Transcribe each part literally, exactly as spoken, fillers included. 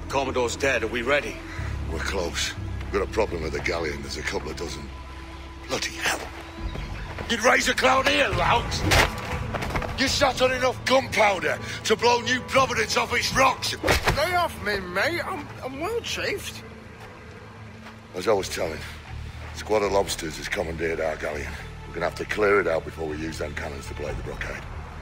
Commodore's dead. Are we ready? We're close. We've got a problem with the galleon. There's a couple of dozen. Bloody hell. You'd raise a cloud here, Louts! You sat on enough gunpowder to blow New Providence off its rocks! Lay off me, mate. I'm, I'm well chafed. As I was telling, a squad of lobsters has commandeered our galleon. We're gonna have to clear it out before we use them cannons to blow the blockade.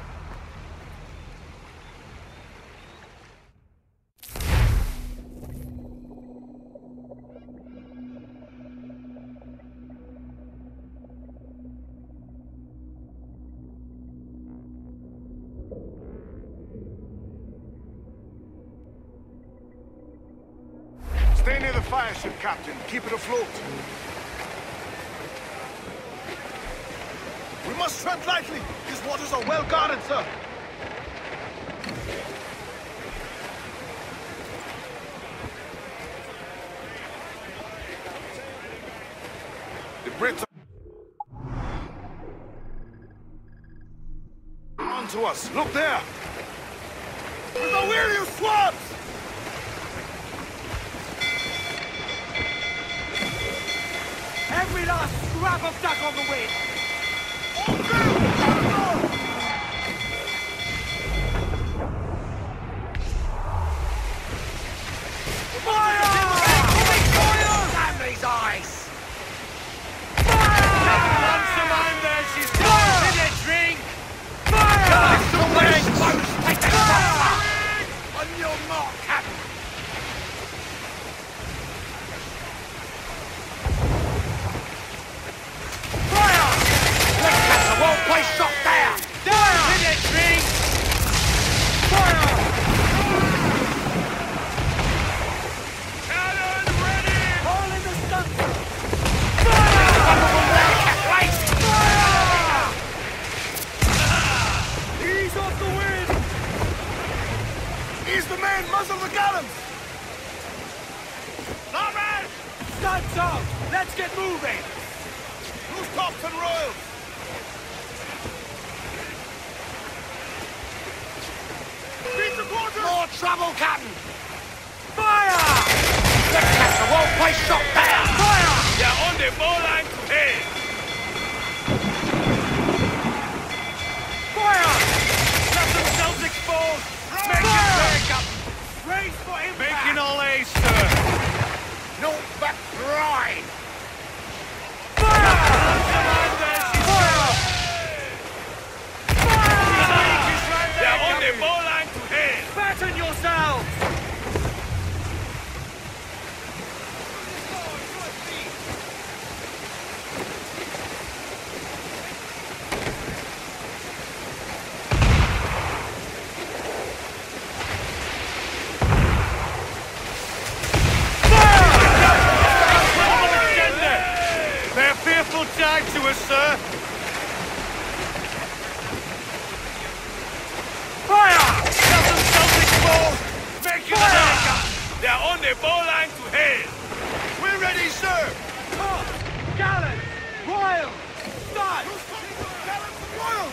Stay near the fire ship, Captain. Keep it afloat. We must tread lightly. These waters are well guarded, sir. The Brits are on to us. Look there. There's a wheel, you swabs! Every last scrap of duck on the way! Fire! Damn these eyes! Fire! Runs to mine there, she's got in a drink! Fire! Guys, somewhere exposed! Take the fire! On your mark, Captain! Place shot down! Down! Hit it, tree! Fire! Cannon ready! All in the stunts! Fire! Right! Fire! Ease off the wind! Ease the main, muzzle the gallants! Norman! Stunts out! Let's get moving! Loose tops and royals! More trouble, Captain! Fire! Let's catch the whole place shot down! Fire! They're on the ball line to head! Fire! Got themselves exposed! Make Make it it back up! Race for impact! Making all A's, sir! No back grind! Fire! They're on the ball line to head! Batten yourselves! They're a fearful tag to us, sir! Fire! Got themselves exposed! Make it back up! They're on the ball line to head! We're ready, sir! Top! Gallant! Royal! Start! Gallants and royals!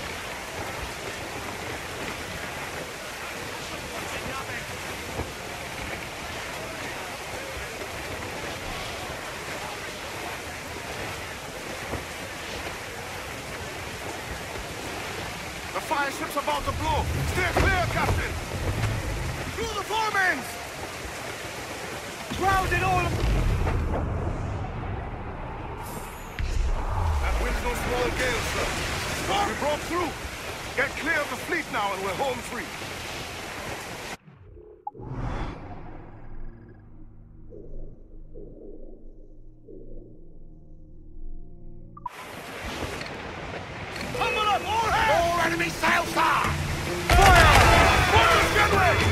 The fire ship's about to blow. Steer clear, Captain! Through the foremans! Grounded all of... That wind's no small gale, sir. We broke through. Get clear of the fleet now and we're home free. Tumble up! All hands! All enemy sails are! Fire! Fire, Skenway!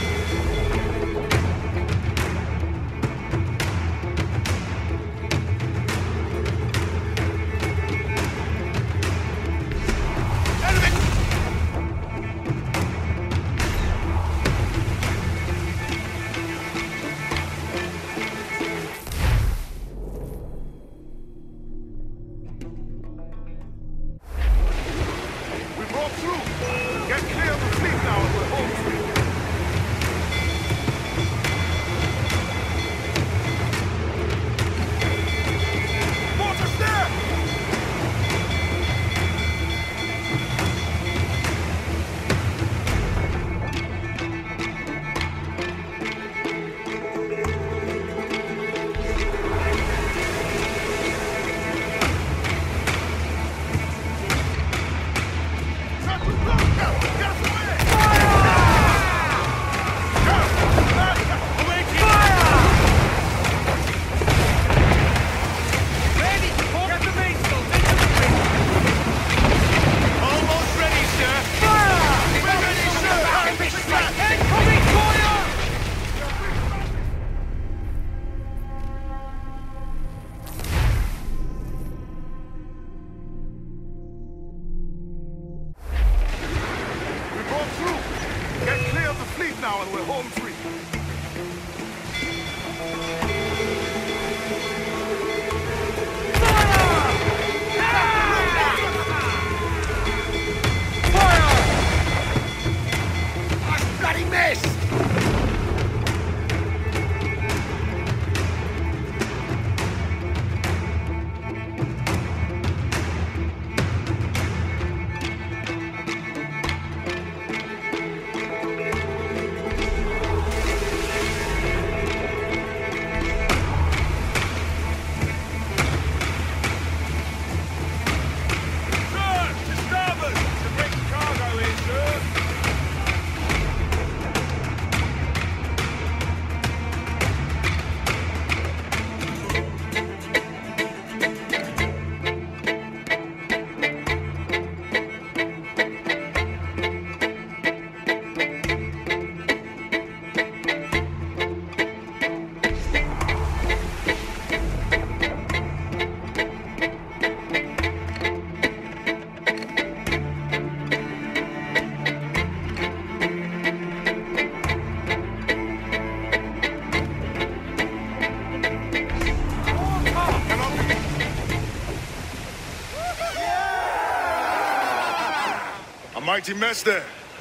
Mighty mess there.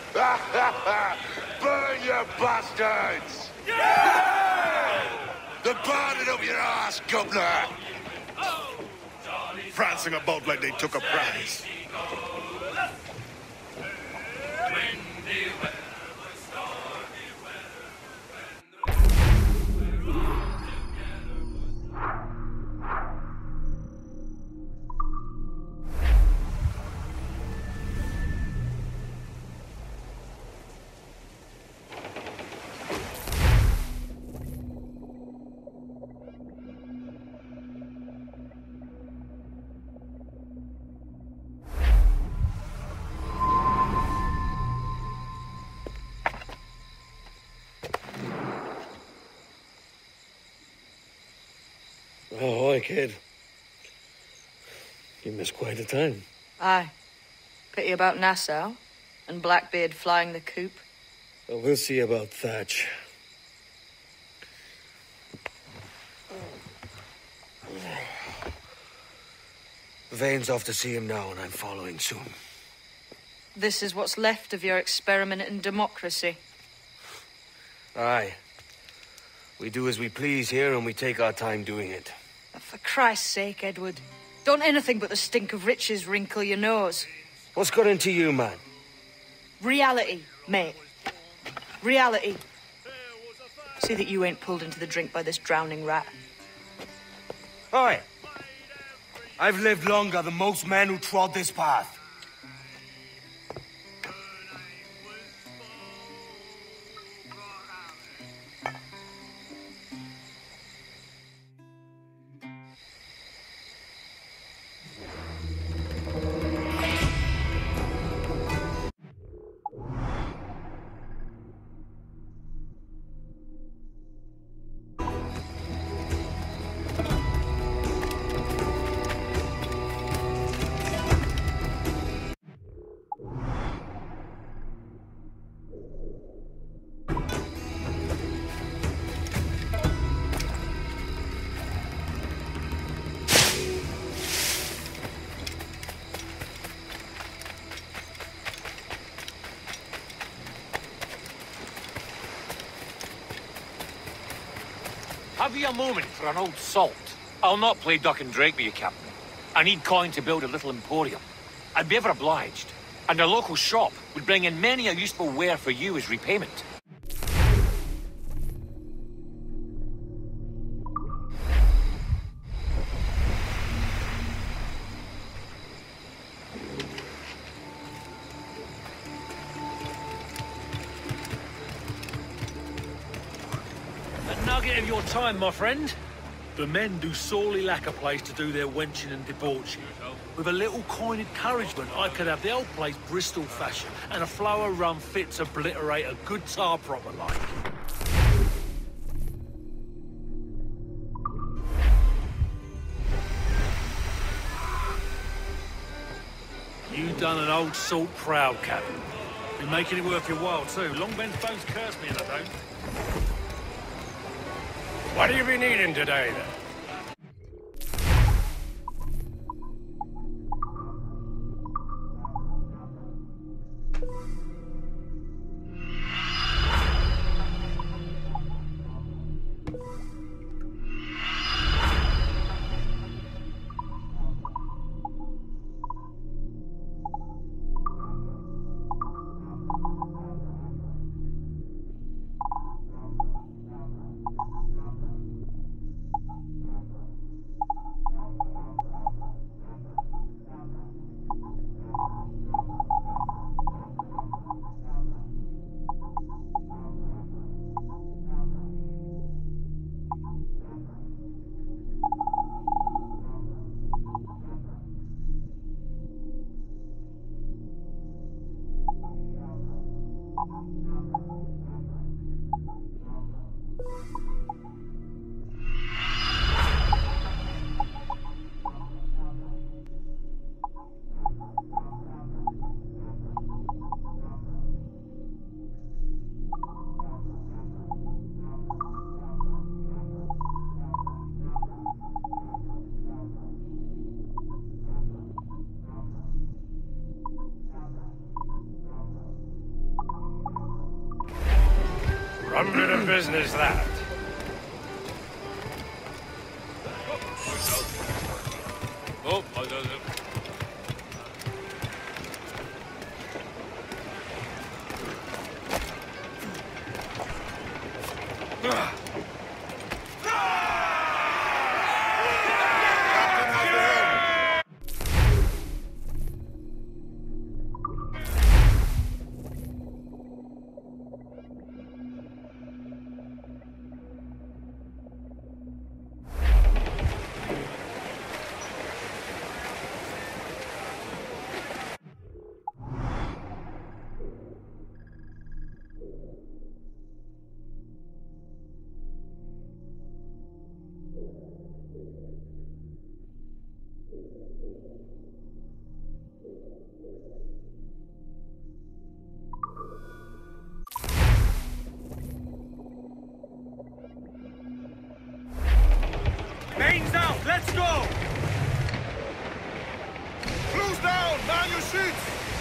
Burn, you bastards! Yeah! They're burning up your ass, governor! Prancing about like they took a prize. Oh, hi, kid. You missed quite a time. Aye. Pity about Nassau and Blackbeard flying the coop. Well, we'll see about Thatch. Vane's off to see him now, and I'm following soon. This is what's left of your experiment in democracy. Aye. We do as we please here, and we take our time doing it. For Christ's sake, Edward. Don't anything but the stink of riches wrinkle your nose. What's got into you, man? Reality, mate. Reality. See that you ain't pulled into the drink by this drowning rat. Aye. I've lived longer than most men who trod this path. Have you a moment for an old salt? I'll not play duck and drake with you, Captain. I need coin to build a little emporium. I'd be ever obliged. And a local shop would bring in many a useful ware for you as repayment. Nugget of your time, my friend. The men do sorely lack a place to do their wenching and debauching. With a little coin encouragement, I could have the old place Bristol fashion, and a flow of rum fit to obliterate a good tar proper like. You done an old salt proud, Captain. Been making it worth your while, too. Long Ben's bones curse me, and I don't. What have you been eating today, then? Some bit of business, that. Oh, I don't know. Mains out! Let's go! Crews down! Man your sheets!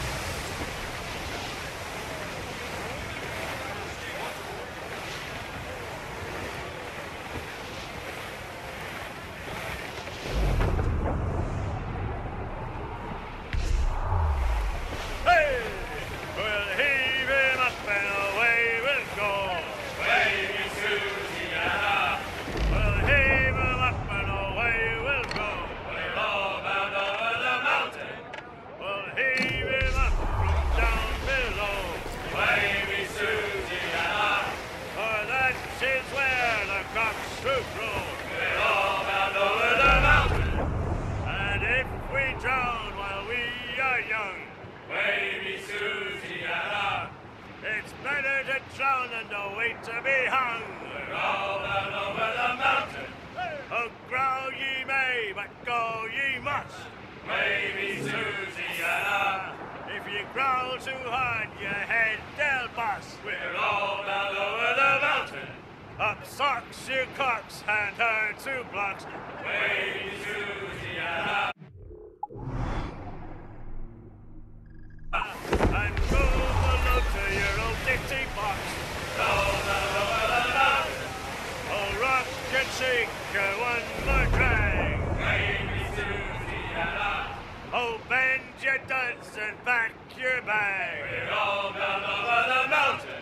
Hey! We'll heave him up and away we'll go. Wavy Susiana. We'll heave him up and away we'll go. We're all bound over the mountain. We'll heave him up from down below. Wavy Susiana. For that is where the cocks do grow. We're all bound over the mountain. And if we drown while we are young, Wavy Susiana, it's better to drown than to wait to be hung. We're all bound over the mountain. Oh, growl ye may, but go ye must. Wavy Susiana, if you growl too hard, your head they'll bust. We're all bound over the mountain. Up socks, you cocks, hand her two blocks. Wavy Susiana. And go below to your old ditty box. Roll down over the mountain. Oh, rock and shake her one more drag. Wavy Susiana. Oh, bend your duds and pack your bag. We're all down over the mountain.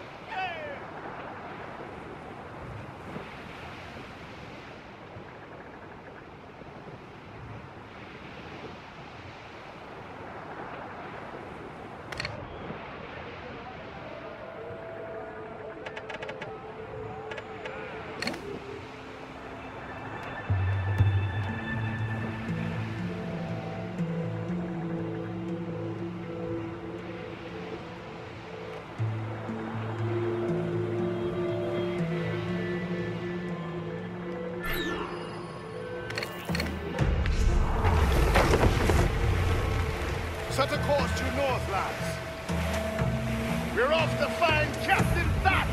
Set a course due north, lads. We're off to find Captain Fat!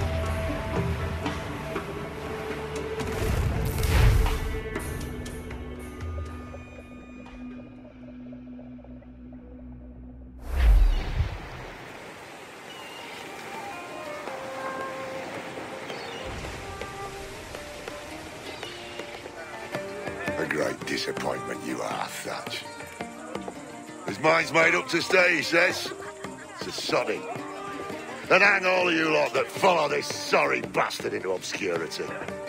A great disappointment you are, Thatch. His mind's made up to stay, he says. It's a soddy. And hang all of you lot that follow this sorry bastard into obscurity.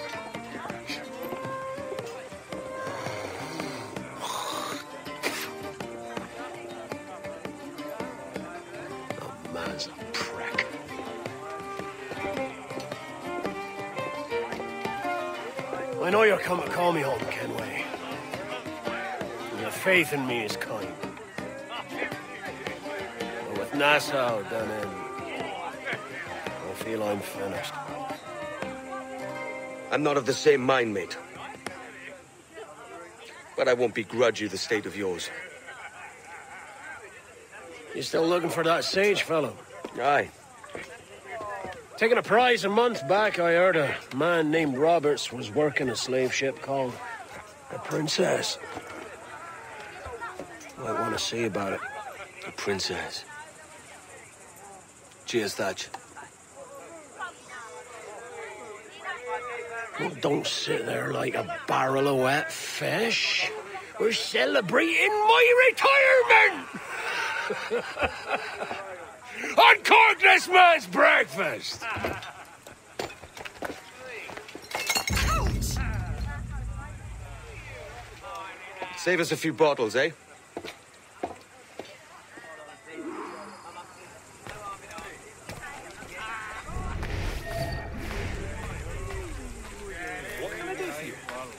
The man's a prick. I know you're come to call me home, Kenway. Your faith in me is kind. But with Nassau done in, I feel I'm finished. I'm not of the same mind, mate. But I won't begrudge you the state of yours. You still looking for that sage fellow? Aye. Taking a prize a month back, I heard a man named Roberts was working a slave ship called the Princess. Might want to see about it. The Princess. Cheers, Thatch. Well, don't sit there like a barrel of wet fish. We're celebrating my retirement! Uncork this man's breakfast! Save us a few bottles, eh? What can I do for you?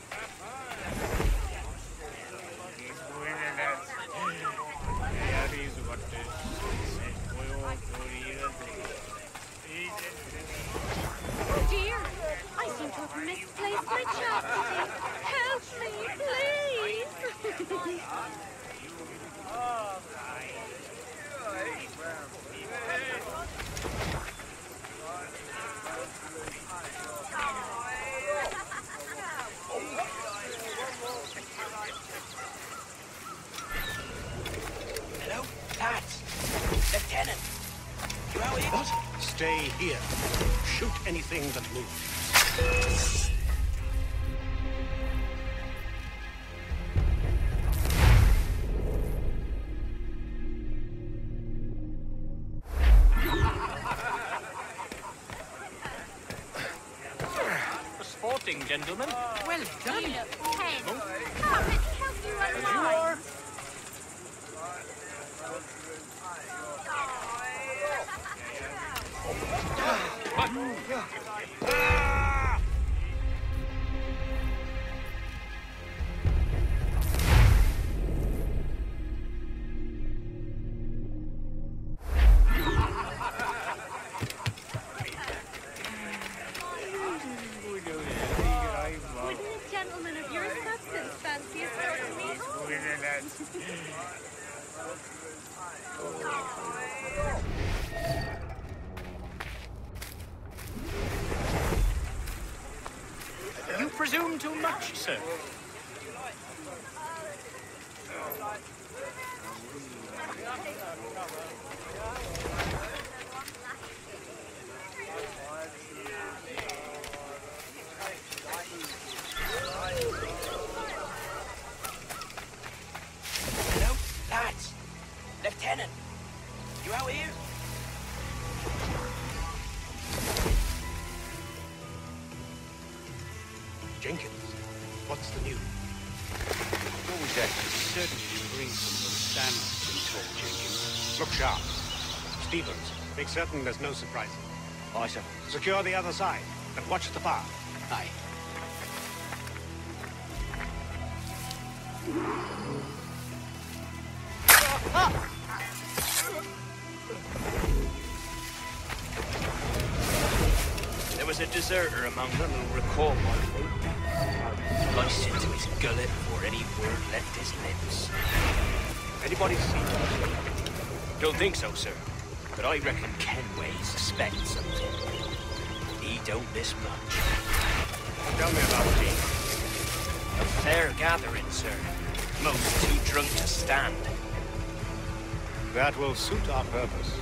Oh dear, I seem to have misplaced my chapstick. Help me, please. Hello, lads. Lieutenant. You out here? What? Stay here. Shoot anything that moves. For sporting, gentlemen. Well done. You look tense. How can I help you unwind? Wouldn't a gentleman of your substance fancy escorting me home? You presume too much, sir. Hello, lads. Lieutenant. You out here? Jenkins, what's the news? Always had a certain degree of sandwich in talk, Jenkins. Look sharp. Stevens, make certain there's no surprises. Aye, sir. Secure the other side, but watch the bar. Aye. There was a deserter among them who recalled my fate. Sliced into his gullet before any word left his lips. Anybody see him? Don't think so, sir. But I reckon Kenway suspects something. He don't miss much. Tell me about the team. A fair gathering, sir. Most too drunk to stand. That will suit our purpose.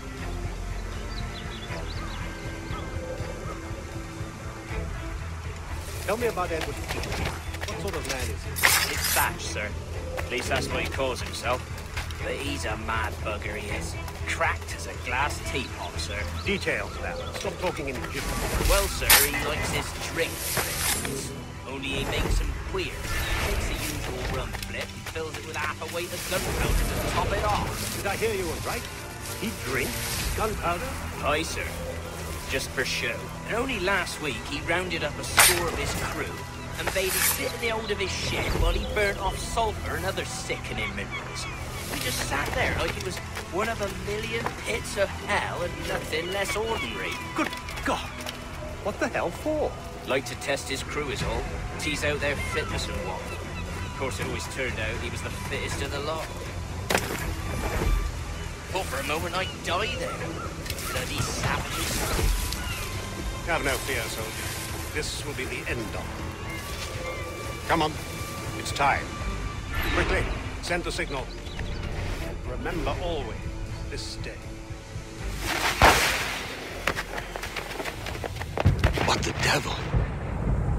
Tell me about Edward Peter. What sort of man is he? It's Thatch, sir. At least that's what he calls himself. But he's a mad bugger, he is. Cracked as a glass teapot, sir. Details now. Stop talking in gibberish. Well, sir, he likes his drinks, for instance. Only he makes them queer. Takes the usual rum flip and fills it with half a weight of gunpowder to top it off. Did I hear you all right? He drinks gunpowder? Aye, sir. Just for show. And only last week he rounded up a score of his crew and bade it sit in the hold of his ship while he burnt off sulphur and other sickening minerals. We just sat there like it was one of a million pits of hell and nothing less ordinary. Good God! What the hell for? Like to test his crew is all. Tease out their fitness and what. Of course, it always turned out he was the fittest of the lot. Thought for a moment I'd die there. Bloody savages. Have no fear, soldier. This will be the end of it. Come on. It's time. Quickly, send the signal. Remember always this day. What the devil?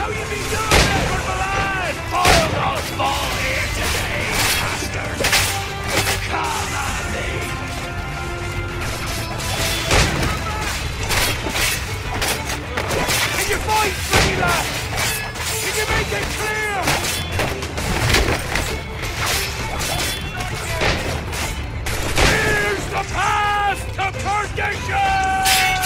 how you be doing, Edward Milan? I'll not fall here today, bastards. Come at me. Can you fight, Freela? Can you make it clear? Here's the path to perdition!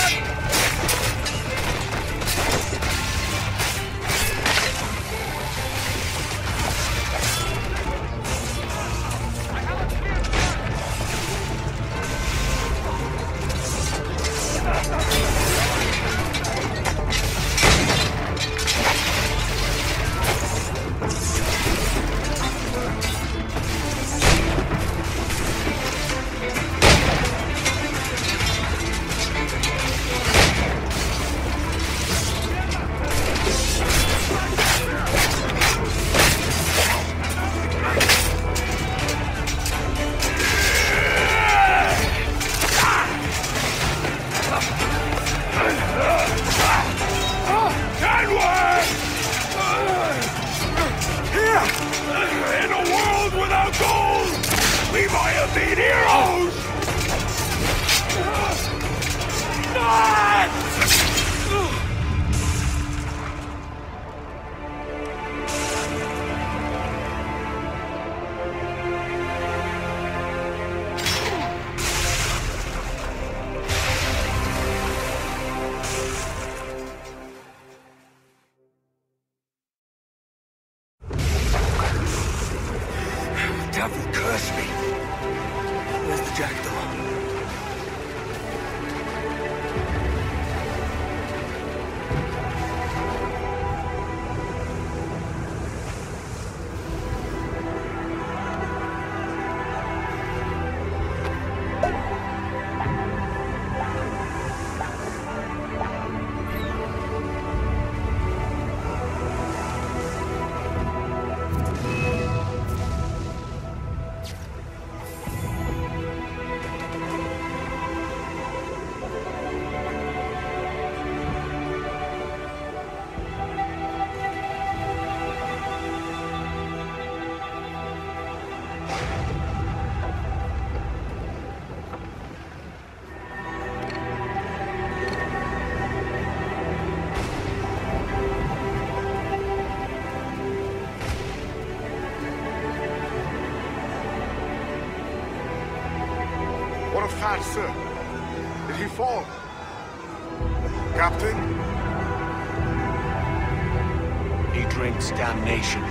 Devil curse me. Where's the jackdaw? What of Thad, sir? Did he fall? Captain? He drinks damnation.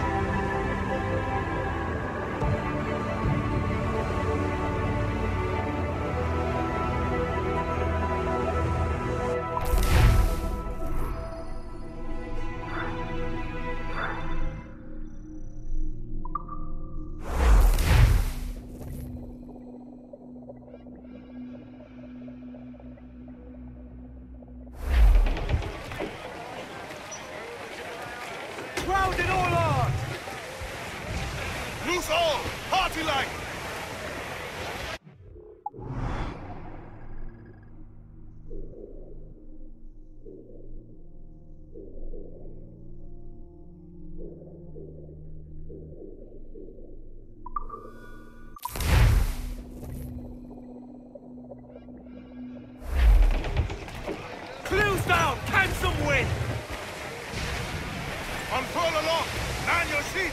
Round it all on! Loose all! Party like! Clues down! Can some win! Unfurl along! Man your seats!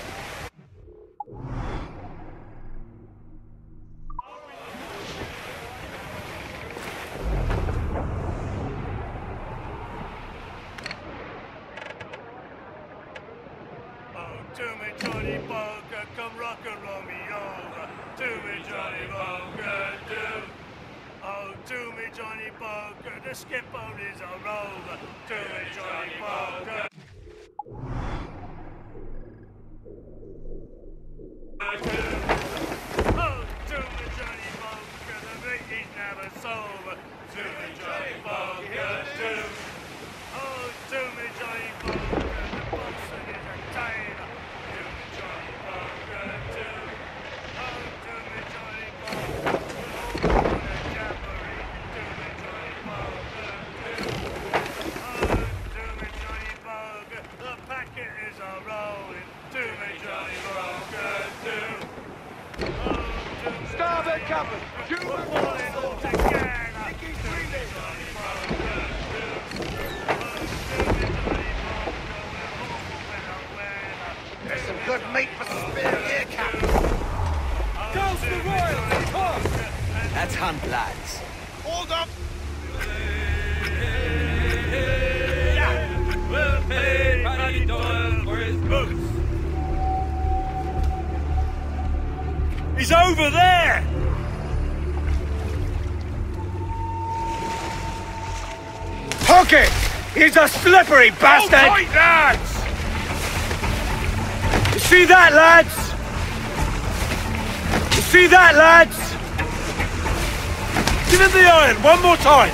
To me, Johnny Poker, come rock and roll me over. To me, Johnny Poker, do. Oh, to me, Johnny Poker, the skip boat is a rover. To me, Johnny Poker. Oh, to me, Johnny Poker, the Vicky's never sober. To me, Johnny Poker, do. Oh, to me, Johnny Poker, the bosun is a tailor. Captain. There's some good meat for spear here, Captain. Goes the Royals, come! That's Hunt, lads. Hold up! We'll pay Paddy Doyle for his boots. He's over there! Hook it! He's a slippery bastard! Hold tight, lads! You see that, lads? You see that, lads? Give him the iron one more time!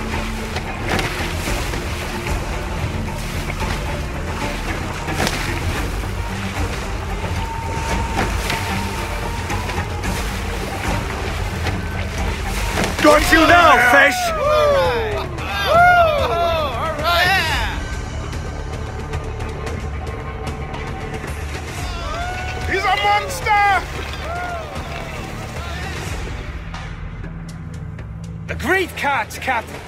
Got you now, fish! He's a monster! The great cats, Captain!